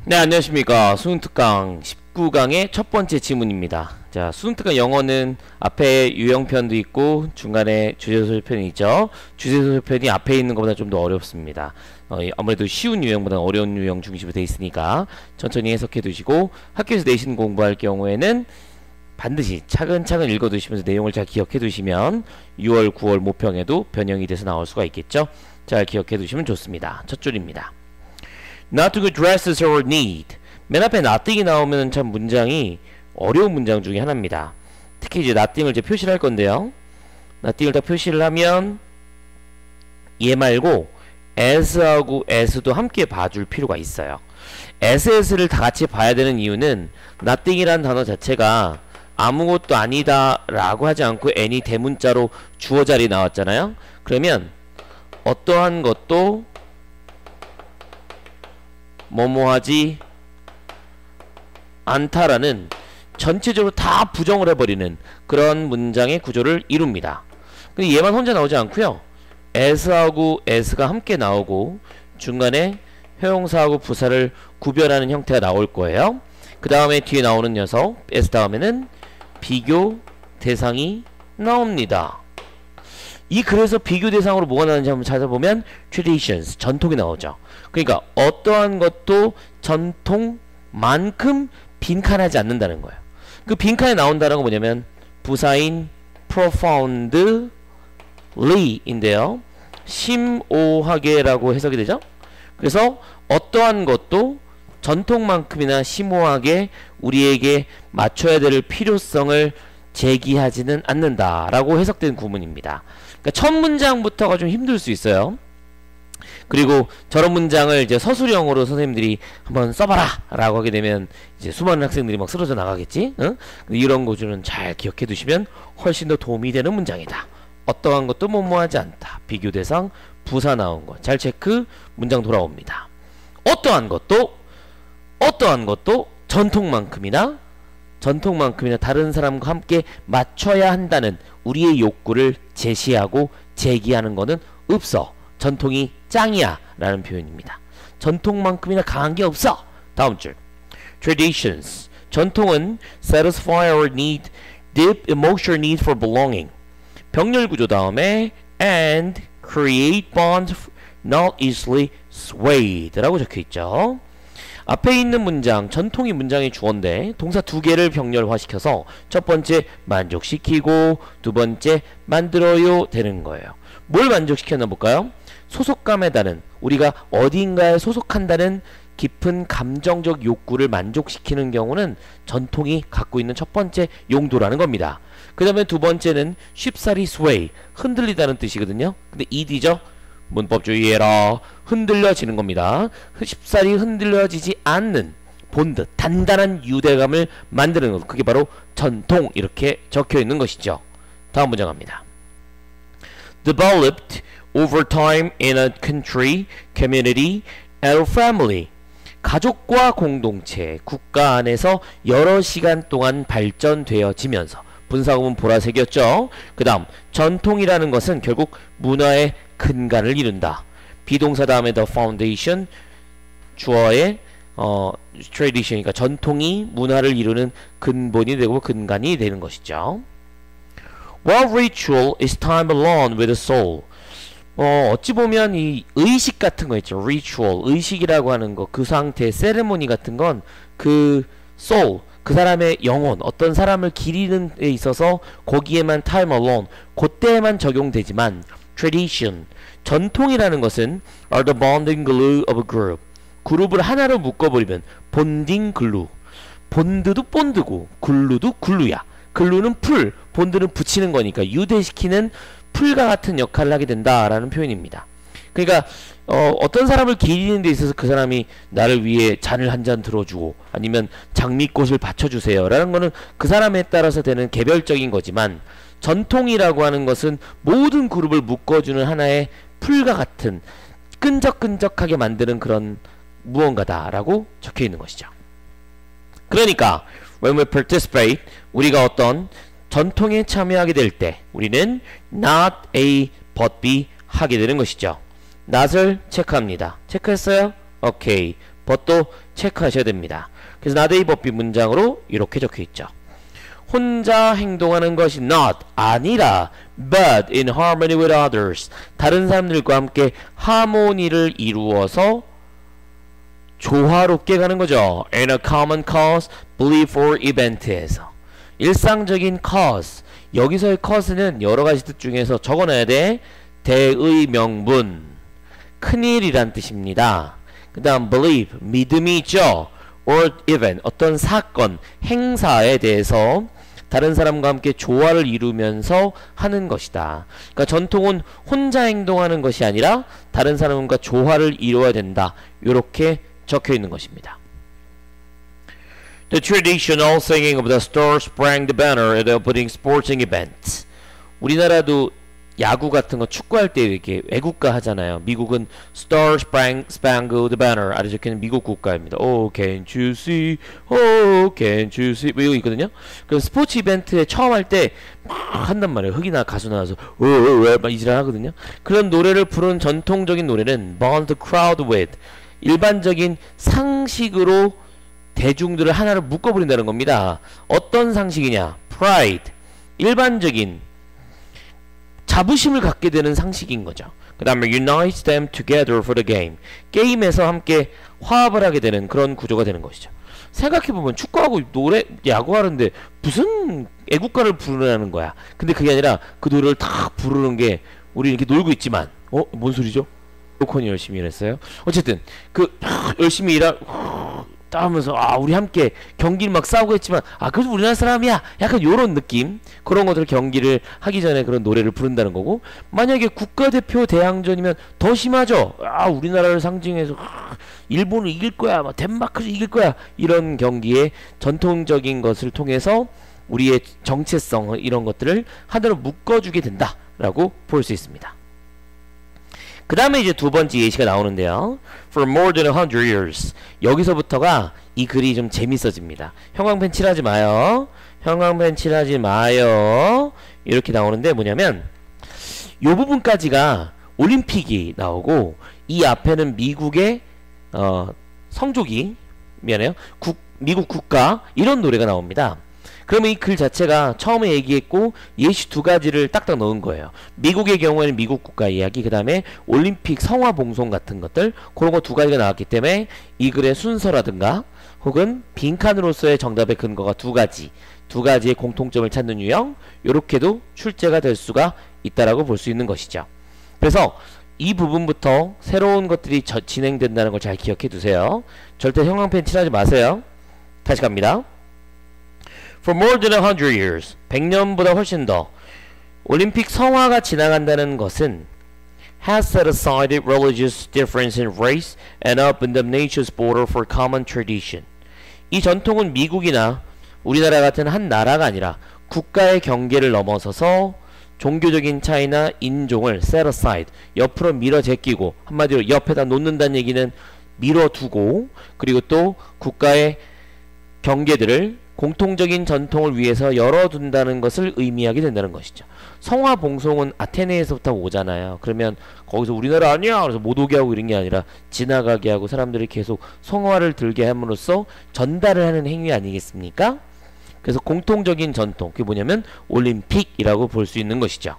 네, 안녕하십니까. 수능특강 19강의 첫 번째 지문입니다. 자, 수능특강 영어는 앞에 유형편도 있고 중간에 주제소설편이 있죠. 주제소설편이 앞에 있는 것보다 좀 더 어렵습니다. 아무래도 쉬운 유형보다 어려운 유형 중심으로 되어 있으니까 천천히 해석해 두시고 학교에서 내신 공부할 경우에는 반드시 차근차근 읽어 두시면서 내용을 잘 기억해 두시면 6월, 9월 모평에도 변형이 돼서 나올 수가 있겠죠. 잘 기억해 두시면 좋습니다. 첫 줄입니다. Not to good dresses or need. 맨 앞에 nothing이 나오면 참 문장이 어려운 문장 중에 하나입니다. 특히 이제 nothing을 이제 표시를 할 건데요. nothing을 다 표시를 하면 얘 말고 as하고 as도 함께 봐줄 필요가 있어요. as를 다 같이 봐야 되는 이유는 nothing이라는 단어 자체가 아무것도 아니다 라고 하지 않고 any 대문자로 주어 자리 나왔잖아요. 그러면 어떠한 것도 뭐뭐하지 않다라는 전체적으로 다 부정을 해버리는 그런 문장의 구조를 이룹니다. 근데 얘만 혼자 나오지 않고요. as하고 as가 함께 나오고 중간에 형용사하고 부사를 구별하는 형태가 나올 거예요. 그 다음에 뒤에 나오는 녀석 s 다음에는 비교 대상이 나옵니다. 이 글에서 비교 대상으로 뭐가 나오는지 한번 찾아보면 traditions, 전통이 나오죠. 그러니까 어떠한 것도 전통만큼 빈칸하지 않는다는 거예요. 그 빈칸에 나온다는 건 뭐냐면 부사인 profoundly 인데요. 심오하게 라고 해석이 되죠. 그래서 어떠한 것도 전통만큼이나 심오하게 우리에게 맞춰야 될 필요성을 제기하지는 않는다 라고 해석된 구문입니다. 그러니까 첫 문장부터가 좀 힘들 수 있어요. 그리고 저런 문장을 이제 서술형으로 선생님들이 한번 써봐라 라고 하게 되면 이제 수많은 학생들이 막 쓰러져 나가겠지. 응? 이런 구조는 잘 기억해 두시면 훨씬 더 도움이 되는 문장이다. 어떠한 것도 뭐뭐하지 않다. 비교 대상 부사 나온 거 잘 체크. 문장 돌아옵니다. 어떠한 것도 전통만큼이나 다른 사람과 함께 맞춰야 한다는 우리의 욕구를 제시하고 제기하는 것은 없어. 전통이 짱이야 라는 표현입니다. 전통만큼이나 강한 게 없어. 다음 줄. Traditions. 전통은 satisfy our need, deep emotional need for belonging. 병렬 구조 다음에 and create bonds not easily swayed 라고 적혀있죠. 앞에 있는 문장, 전통이 문장의 주어인데 동사 두 개를 병렬화시켜서 첫 번째 만족시키고 두 번째 만들어요 되는 거예요. 뭘 만족시켰나 볼까요? 소속감에 따른, 우리가 어딘가에 소속한다는 깊은 감정적 욕구를 만족시키는 경우는 전통이 갖고 있는 첫 번째 용도라는 겁니다. 그 다음에 두 번째는 쉽사리 sway, 흔들리다는 뜻이거든요. 근데 ed죠? 문법 주의해라. 흔들려지는 겁니다. 쉽사리 흔들려지지 않는 본드, 단단한 유대감을 만드는 것. 그게 바로 전통, 이렇게 적혀 있는 것이죠. 다음 문장 갑니다. Developed over time in a country, community, and family. 가족과 공동체, 국가 안에서 여러 시간 동안 발전되어지면서. 분사구문 보라색이었죠. 그 다음 전통이라는 것은 결국 문화의 근간을 이룬다. 비동사 다음에 the foundation, 주어의 tradition이니까 전통이 문화를 이루는 근본이 되고 근간이 되는 것이죠. While ritual is time alone with the soul. 어찌 보면 이 의식 같은 거 있죠. ritual, 의식이라고 하는 거, 그 상태, 세레모니 같은 건 그 soul, 그 사람의 영혼, 어떤 사람을 기리는 데 있어서 거기에만 time alone, 그때에만 적용되지만 tradition, 전통이라는 것은 are the bonding glue of a group. 그룹을 하나로 묶어버리면 bonding glue. 본드도 본드고 글루도 글루야. 글루는 풀, 본드는 붙이는 거니까 유대시키는 풀과 같은 역할을 하게 된다라는 표현입니다. 그러니까 어떤 사람을 기리는 데 있어서 그 사람이 나를 위해 잔을 한 잔 들어주고 아니면 장미꽃을 받쳐주세요 라는 거는 그 사람에 따라서 되는 개별적인 거지만 전통이라고 하는 것은 모든 그룹을 묶어주는 하나의 풀과 같은 끈적끈적하게 만드는 그런 무언가다 라고 적혀 있는 것이죠. 그러니까 when we participate, 우리가 어떤 전통에 참여하게 될 때 우리는 not A but B 하게 되는 것이죠. not을 체크합니다. 체크했어요? 오케이. but도 체크하셔야 됩니다. 그래서 not a but be 문장으로 이렇게 적혀 있죠. 혼자 행동하는 것이 not 아니라 but in harmony with others 다른 사람들과 함께 하모니를 이루어서 조화롭게 가는 거죠. in a common cause, belief or event에서 일상적인 cause 여기서의 cause는 여러가지 뜻 중에서 적어놔야 돼. 대의 명분 큰일이란 뜻입니다. 그 다음 believe 믿음이 있죠. or event 어떤 사건 행사에 대해서 다른 사람과 함께 조화를 이루면서 하는 것이다. 그러니까 전통은 혼자 행동하는 것이 아니라 다른 사람과 조화를 이루어야 된다. 이렇게 적혀 있는 것입니다. The traditional singing of the Star-Spangled Banner at the opening sporting events. 우리나라도 야구 같은 거 축구할 때 이렇게 애국가 하잖아요. 미국은 Star-Spangled Banner 아래 적혀있는 미국 국가입니다. Oh, can't you see? Oh, can't you see? 뭐 이거 있거든요. 그럼 스포츠 이벤트에 처음 할 때 막 한단 말이에요. 흑이나 가수 나와서 막 이지랄 하거든요. 그런 노래를 부르는 전통적인 노래는 Bond the crowd with 일반적인 상식으로 대중들을 하나로 묶어버린다는 겁니다. 어떤 상식이냐? Pride 일반적인 자부심을 갖게 되는 상식인 거죠. 그 다음에 unites them together for the game. 게임에서 함께 화합을 하게 되는 그런 구조가 되는 것이죠. 생각해보면 축구하고 노래, 야구하는데 무슨 애국가를 부르라는 거야. 근데 그게 아니라 그 노래를 다 부르는 게 우리 이렇게 놀고 있지만 뭔 소리죠? 로컨이 열심히 일했어요. 어쨌든 열심히 하면서 우리 함께 경기를 막 싸우고 했지만 그래도 우리나라 사람이야 약간 요런 느낌 그런 것들을 경기를 하기 전에 그런 노래를 부른다는 거고 만약에 국가대표 대항전이면 더 심하죠. 우리나라를 상징해서 일본을 이길 거야 막 덴마크를 이길 거야 이런 경기에 전통적인 것을 통해서 우리의 정체성 이런 것들을 하나로 묶어주게 된다라고 볼 수 있습니다. 그 다음에 이제 두 번째 예시가 나오는데요. For more than 100 years. 여기서부터가 이 글이 좀 재밌어집니다. 형광펜 칠하지 마요. 형광펜 칠하지 마요. 이렇게 나오는데 뭐냐면 요 부분까지가 올림픽이 나오고 이 앞에는 미국의 성조기 미안해요. 미국 국가 이런 노래가 나옵니다. 그러면 이 글 자체가 처음에 얘기했고 예시 두 가지를 딱딱 넣은 거예요. 미국의 경우에는 미국 국가 이야기 그 다음에 올림픽 성화 봉송 같은 것들 그런 거 두 가지가 나왔기 때문에 이 글의 순서라든가 혹은 빈칸으로서의 정답의 근거가 두 가지의 공통점을 찾는 유형 요렇게도 출제가 될 수가 있다라고 볼 수 있는 것이죠. 그래서 이 부분부터 새로운 것들이 진행된다는 걸 잘 기억해 두세요. 절대 형광펜 칠하지 마세요. 다시 갑니다. For more than 100 years, 100년보다 훨씬 더 올림픽 성화가 지나간다는 것은 has set aside religious difference in race and opened the nation's border for common tradition. 이 전통은 미국이나 우리나라 같은 한 나라가 아니라 국가의 경계를 넘어서서 종교적인 차이나 인종을 set aside, 옆으로 밀어 제끼고 한마디로 옆에다 놓는다는 얘기는 밀어두고 그리고 또 국가의 경계들을 공통적인 전통을 위해서 열어둔다는 것을 의미하게 된다는 것이죠. 성화 봉송은 아테네에서부터 오잖아요. 그러면 거기서 우리나라 아니야 그래서 못 오게 하고 이런 게 아니라 지나가게 하고 사람들이 계속 성화를 들게 함으로써 전달을 하는 행위 아니겠습니까? 그래서 공통적인 전통 그게 뭐냐면 올림픽이라고 볼 수 있는 것이죠.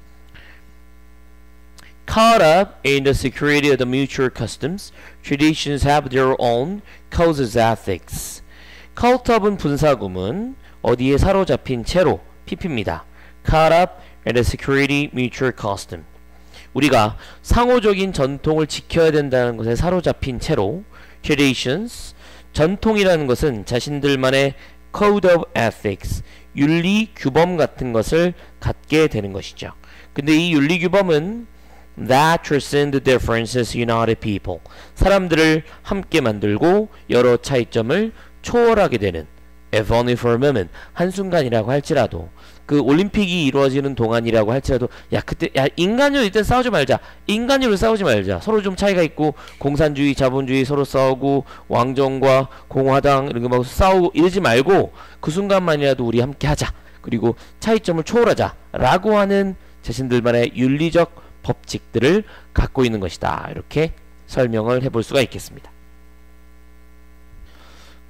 Caught up in the security of the mutual customs, traditions have their own causes ethics. Caught up은 분사구문 어디에 사로잡힌 채로 PP입니다. Caught up in the security mutual custom. 우리가 상호적인 전통을 지켜야 된다는 것에 사로잡힌 채로 traditions 전통이라는 것은 자신들만의 code of ethics 윤리 규범 같은 것을 갖게 되는 것이죠. 근데 이 윤리 규범은 that transcend the differences united people 사람들을 함께 만들고 여러 차이점을 초월하게 되는 if only for a moment 한순간이라고 할지라도 그 올림픽이 이루어지는 동안이라고 할지라도 그때 인간으로 일단 싸우지 말자 인간으로 싸우지 말자 서로 좀 차이가 있고 공산주의 자본주의 서로 싸우고 왕정과 공화당 이런 거 막 싸우고 이러지 말고 그 순간만이라도 우리 함께 하자 그리고 차이점을 초월하자 라고 하는 자신들만의 윤리적 법칙들을 갖고 있는 것이다 이렇게 설명을 해볼 수가 있겠습니다.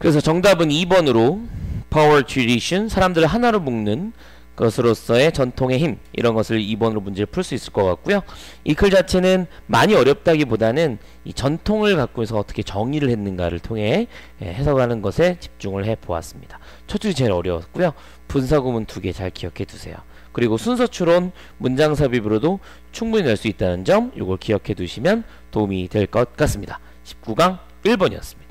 그래서 정답은 2번으로 power tradition, 사람들을 하나로 묶는 것으로서의 전통의 힘, 이런 것을 2번으로 문제를 풀 수 있을 것 같고요. 이 글 자체는 많이 어렵다기보다는 이 전통을 갖고 해서 어떻게 정의를 했는가를 통해 해석하는 것에 집중을 해 보았습니다. 첫 줄이 제일 어려웠고요. 분사구문 2개 잘 기억해 두세요. 그리고 순서 추론, 문장 삽입으로도 충분히 낼 수 있다는 점, 이걸 기억해 두시면 도움이 될 것 같습니다. 19강 1번이었습니다.